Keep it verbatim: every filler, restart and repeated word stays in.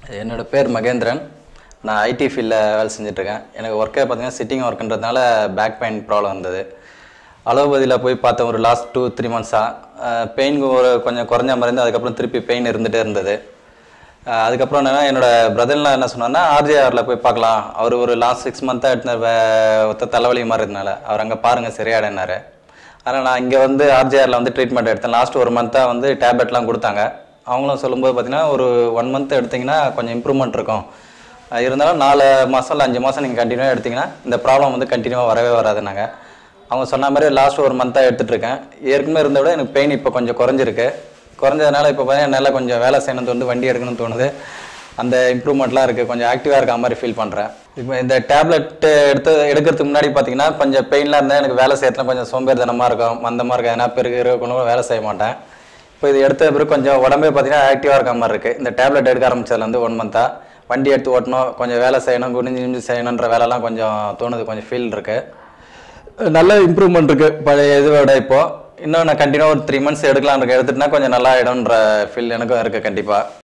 என்னோட பேர் மகேந்திரன். நான் ஐடி ஃபீல்டில் வேலை செஞ்சுட்ருக்கேன். எனக்கு ஒர்க்கே பார்த்தீங்கன்னா சிட்டிங் ஒர்க்குன்றதுனால பேக் பெயின் ப்ராப்ளம் இருந்தது. அலோபதியில் போய் பார்த்தேன் ஒரு லாஸ்ட் டூ த்ரீ மந்த்ஸாக. பெயின் ஒரு கொஞ்சம் குறைஞ்ச மாதிரி இருந்து அதுக்கப்புறம் திருப்பி பெயின் இருந்துகிட்டே இருந்தது. அதுக்கப்புறம் என்னென்னா என்னோடய பிரதர்லாம் என்ன சொன்னார்னா ஆர்ஜேஆரில் போய் பார்க்கலாம், அவர் ஒரு லாஸ்ட் சிக்ஸ் மந்த்தாக எடுத்த ஒத்த தலைவலி மாதிரி இருந்தனால அவர் அங்கே பாருங்கள் சரியாயிடனாரு. ஆனால் நான் இங்கே வந்து ஆர்ஜேஆரில் வந்து ட்ரீட்மெண்ட் எடுத்தேன். லாஸ்ட் ஒரு மந்த்தாக வந்து டேப்லெட்லாம் கொடுத்தாங்க. அவங்களும் சொல்லும்போது பார்த்தீங்கன்னா ஒரு ஒன் மந்த் எடுத்திங்கன்னா கொஞ்சம் இம்ப்ரூவ்மெண்ட் இருக்கும், இருந்தாலும் நாலு மாதம் இல்லை அஞ்சு மாதம் நீங்கள் கண்டினியூவாக எடுத்திங்கன்னா இந்த ப்ராப்ளம் வந்து கண்டினியூவாக வரவே வராதுனாங்க. அவங்க சொன்ன மாதிரி லாஸ்ட் ஒரு மந்த்தாக எடுத்துகிட்ருக்கேன். ஏற்கனவே இருந்த விட எனக்கு பெயின் இப்போ கொஞ்சம் குறைஞ்சிருக்கு. குறைஞ்சதுனால இப்போ பார்த்தீங்கன்னா என்னால் கொஞ்சம் வேலை செய்யணும்னு தோணுது, வண்டி எடுக்கணும்னு தோணுது. அந்த இம்ப்ரூவ்மெண்ட்லாம் இருக்குது, கொஞ்சம் ஆக்டிவாக இருக்க மாதிரி ஃபீல் பண்ணுறேன். இப்போ இந்த டேப்லெட் எடுத்து எடுக்கிறதுக்கு முன்னாடி பார்த்தீங்கன்னா கொஞ்சம் பெயின்லாம் இருந்தால் எனக்கு வேலை செய்யறதுல கொஞ்சம் சோம்பேறித்தனமாக இருக்கும், மந்தமாக இருக்கும், ஏன்னா பெருக்கு இருக்கணும் வேலை செய்ய மாட்டேன். இப்போ இது எடுத்த பிறகு கொஞ்சம் உடம்பே பார்த்தீங்கன்னா ஆக்டிவாக இருக்க மாதிரி இருக்குது. இந்த டேப்லெட் எடுக்க ஆரம்பிச்சதுலேருந்து ஒன் மந்த்தாக வண்டி எடுத்து ஓட்டணும், கொஞ்சம் வேலை செய்யணும், குனிஞ்சு நிமிஞ்சு செய்யணுன்ற வேலைலாம் கொஞ்சம் தோணுது, கொஞ்சம் ஃபீல் இருக்குது. நல்ல இம்ப்ரூவ்மெண்ட் இருக்குது பழைய இதோட. இப்போது இன்னும் நான் கண்டினியூவாக ஒரு த்ரீ மந்த்ஸ் எடுக்கலான்னு இருக்க எடுத்துட்டுனா கொஞ்சம் நல்லா ஆகிடும்ன்ற ஃபீல் எனக்கும் இருக்குது கண்டிப்பாக.